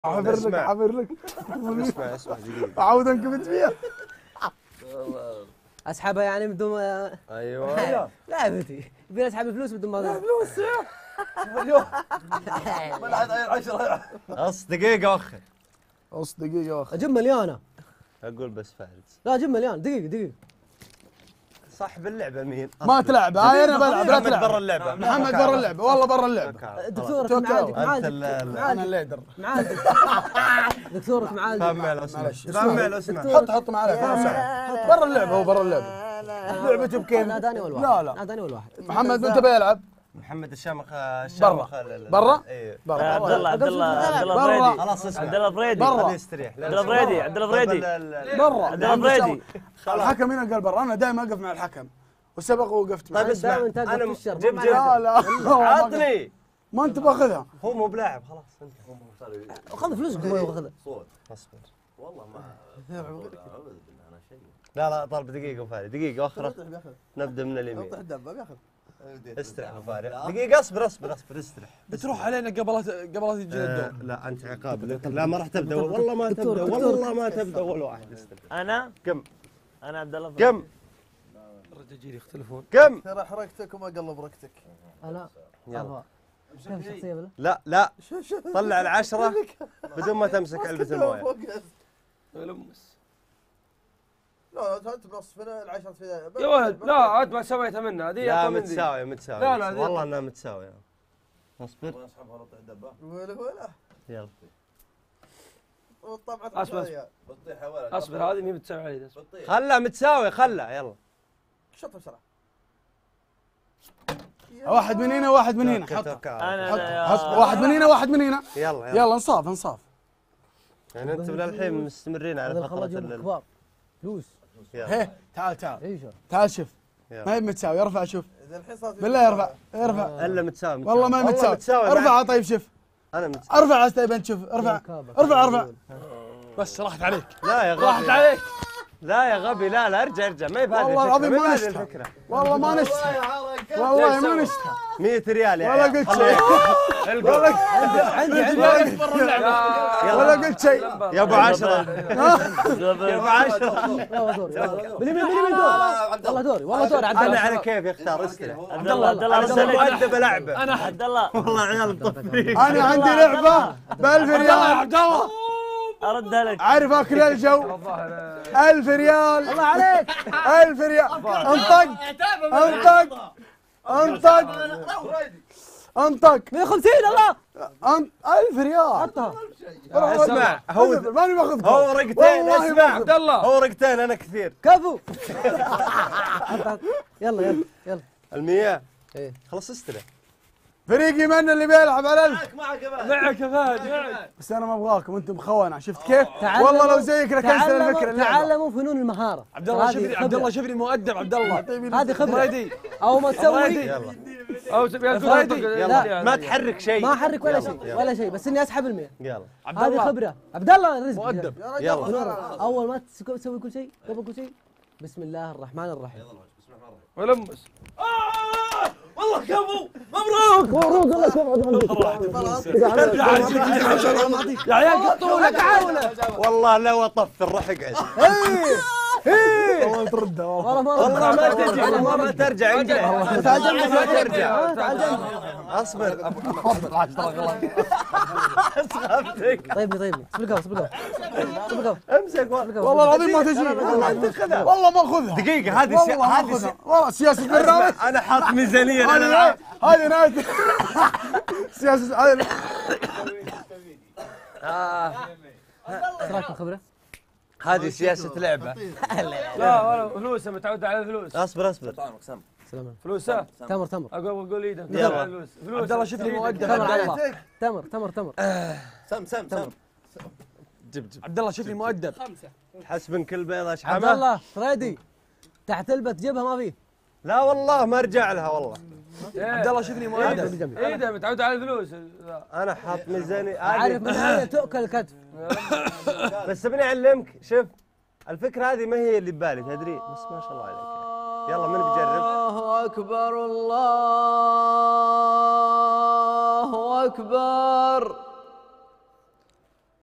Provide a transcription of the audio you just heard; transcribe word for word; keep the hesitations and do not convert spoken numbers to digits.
حافر لك حافر لك اسمع اسمع دقيقة عاود انكبت فيها. اسحبها يعني بدون ما ايوه لا بدي يبي اسحب الفلوس بدون ما فلوس اليوم ملعب عشرة اص دقيقة وخر اص دقيقة واخر اجيب مليانة. اقول بس فارس لا اجيب مليان دقيقة دقيقة. صاحب اللعبة مين؟ ما تلعب هاي انا بلعب لا محمد تلعب برا اللعبة محمد برا اللعبة والله برا اللعبة. دكتورك توكل معالجك أنت معالجك انا الليدر معالجك دكتورك معالجك. سمع لو اسمع معلش. سمع لو اسمع حط حط معاه برا اللعبة هو برا اللعبة. لعبته بكيف؟ ناداني اول واحد. لا لا ناداني اول واحد. محمد انت بيلعب محمد الشامخ الشامخ برا؟ ايوه برا عبد الله عبد الله عبد الله برا. فريدي خلاص اسمع عبد الله فريدي برا. خليه يستريح عبد الله فريدي عبد الله فريدي برا عبد الله فريدي. الحكم هنا قال برا. انا دائما اقف مع الحكم وسبق ووقفت معه. طيب اسمع دائما تقف انا في الشر. جيب ما جيب لا لا عطني ما انت باخذها. هو مو بلاعب خلاص انت خذ فلوسك ما ياخذها. اصبر والله ما اعوذ بالله انا شيء لا لا طالب دقيقة وفاري دقيقة اخرى نبدا من اليمين افتح الدبه بياخذ استرح وفاري دقيقة اصبر اصبر اصبر استرح بتروح علينا قبل قبل لا تجي آه، الدور. لا انت عقاب لك لا ما راح تبدا والله ما تبدا والله ما تبدا اول واحد استرح انا كم انا عبد الله فريدي. كم الرجال يجي يختلفون. كم ترى حركتك وما قلب ركتك لا يلا. أبغى. شوف شخصية بلا لا لا طلع العشرة بدون ما تمسك علبة المويه لمس لا انت بنصف العشرة في يا ولد لا عاد ما سويتها منها هذه لا أقوى من ذي. متساوية متساوية لا، لا، ذي والله أقوى. انها متساوية اصبر اسحبها رطع الدبه ولا ولا يلا والطبعة أصبر، أصبر. بتطيح ولد اصبر هذه مي بتسوي علي اصبر. بتطيح خلها متساوية خلها يلا شطها بسرعة واحد من هنا واحد من هنا توكل، حط توكل. انا حط أنا- حط واحد من هنا واحد من هنا. يلا يلا يلا انصاف انصاف. يعني انتم للحين مستمرين هذا على فترة الخلاج ال- كبار. فلوس. يلا هي تعال تعال ايش تعال شوف يلا. ما هي متساوي ارفع شوف اذا الحين صارت بالله ارفع ارفع الا متساوي والله ما متساوي متساوي معك. ارفع طيب شوف انا متساوي ارفع طيب انت شوف ارفع ارفع ارفع بس راحت عليك لا يا راحت غبي عليك. لا يا غبي لا لا ارجع ارجع ما هي بهذه والله الفكرة، العظيم ما ما هي بهذه نشتها. الفكرة والله ما نشتها والله ما نشتها مية ريال يا ولا عيال. قلت خليه. شيء القوا. ولا عندي عندي ولا قلت شيء يا ابو عشرة يا ابو عشرة لا دوري باليمين باليمين دوري والله دوري والله دوري عبد انا الله. على كيف يختار استرح عبد الله عبد الله عبد انا الله مؤدب العبه انا عبد الله والله عيال طفرين انا عندي لعبه بألف ريال عبد الله اردها لك. عارف اكل الجو ألف ريال الله عليك. ألف ريال انطق انطق انطق انطق مية وخمسين الله. انط ألف ريال حطها. اسمع هو ماني باخذ هو ورقتين والله اسمع باخذ. عبد الله هو ورقتين انا كثير كفو. يلا يلا يلا. المياه ايه خلاص استرح فريقي من اللي بيلعب على ألف معك بعد معك يا فهد معك. بس انا ما ابغاكم انتم خونه شفت كيف؟ تعلموا- والله لو زيك لكنسل تعلموا- الفكره اللعبه. تعلموا فنون المهارة. عبد الله هذه شوفني عبد خبرة. الله شوفني مؤدب عبد الله. هذه خبرة. فريدي أو ما تسوي يلا او تبي فريدي. يلا ما تحرك شيء ما أحرك ولا يلا، شيء يلا. ولا شيء بس إني أسحب المية. يلا عبد هذه الله خبرة. عبد الله الرزق. مؤدب. يلا أول ما تسكو- تسوي كل شيء قبل كل شيء بسم الله الرحمن الرحيم. ولمس. والله كفو مبروك مبروك الله يا عيال قطوا لك عاونه. والله لو اطفل راح اقعد والله ترده والله. والله ما والله ما ترجع والله ما ترجع انقلع تعال جنبي ما ترجع تعال جنبي. اصبر اسخفتك طيبني طيبني صبر القهوة صبر القهوة صبر القهوة امسك والله العظيم ما تجي والله ما اخذها دقيقة هذه سي... والله ما هذه اخذها سي... والله سياسه برنامج انا حاط ميزانية هذه للالعاب نهاية- هذه نهايه سياسه هذه ايش رايك بالخبرة؟ هذه سياسة لعبة لا والله فلوسه متعود على الفلوس. اصبر اصبر سلام. فلوسه تمر تمر اقول اقول ايده يلا. فلوس فلوس. عبد الله شوف لي مؤدب تمر عبد على الله. الله. تمر تمر تمر. سم سم سم جب جب عبد الله شوف لي مؤدب. حسب كل بيضة عبد شحمة الله فريدي تحت البت جيبها ما فيه. لا والله ما ارجع لها والله عبد الله شوف لي مؤدب. جنبي. ايده متعود على الفلوس. انا حاط ميزانية عارف من هذه هنا تؤكل كتف. بس ابني اعلمك شوف الفكرة هذه ما هي اللي ببالي تدري بس ما شاء الله عليك يلا من بيجرب الله أكبر الله أكبر.